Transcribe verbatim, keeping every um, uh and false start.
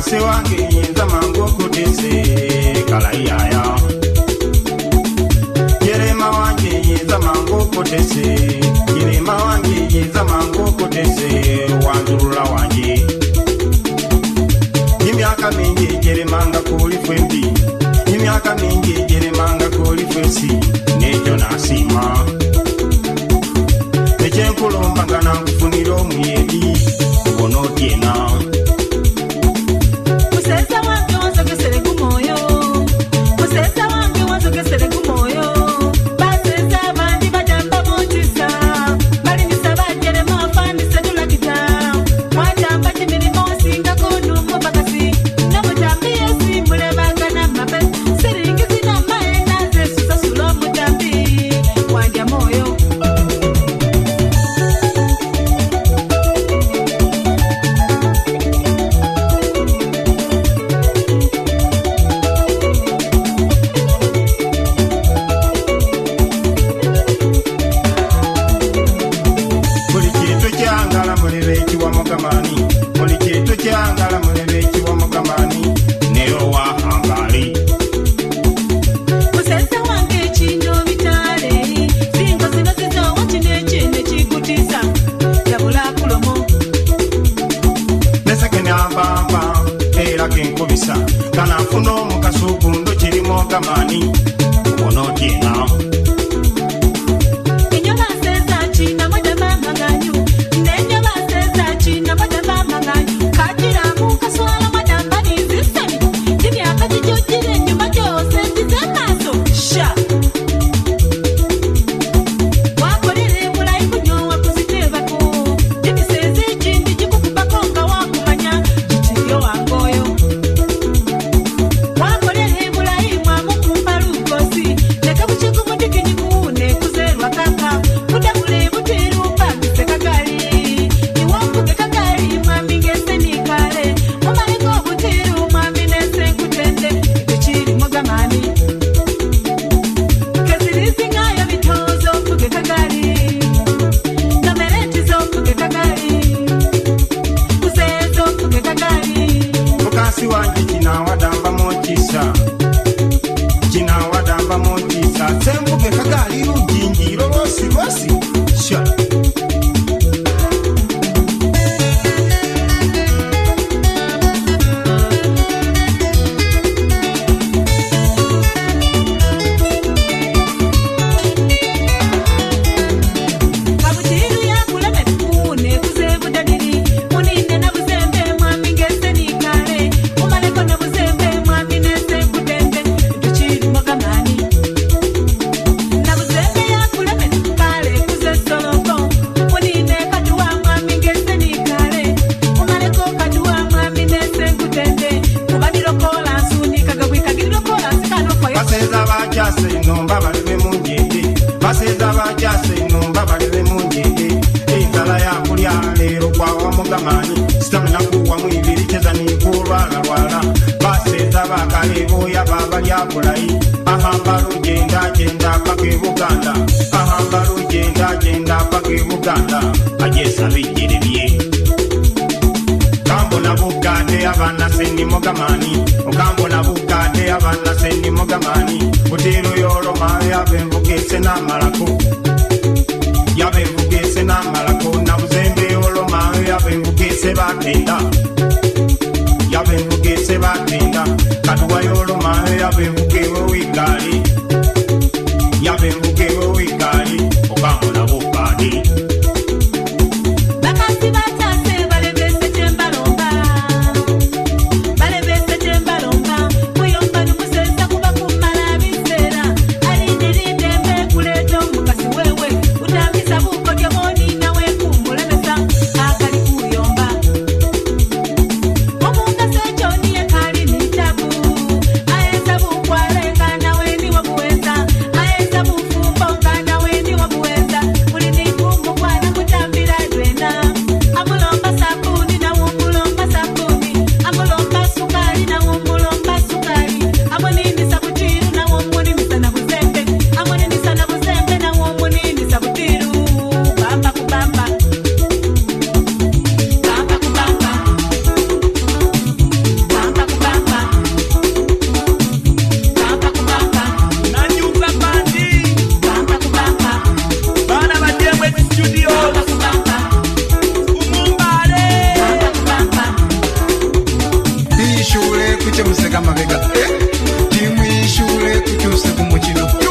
se wange yinza mangu kutese kalayaya Yerema wange yinza mangu kutese Yerema wange yinza mangu kutese wanzurula wange Imyaka mingi yeremanga kuli fwembi Imyaka mingi yeremanga kuli fwesi nejo nasima Neche nkulomba ngana nkufunira omuyedi Ubono tiena Musesa wange wanzokesere gumoyo Musesa wange wanzokesere gumoyo Basesa abandi bajamba motisa Bali nisaba jerema afandi sedula kita Mwajamba chimirimo singa kundu mbakasi Namujambi yesi mulebanga na mabe Siringi zina maena zesu sasulo mujambi Wanja moyo Kyangala mulebeki wa mukamani nero wa hangali Musesa wange chindo vitale Singo zino zizo wachine chine chikutisa Yabula kulomo Neseke nyambamba Era kenkubisa Kana funo mukasukundo chirimo kamani Ubono tiena Inyoba sesa china moja mama ganyu Nenyoba sesa china moja mama ganyu Kwa sega mabega timwishure kucyuse kumukino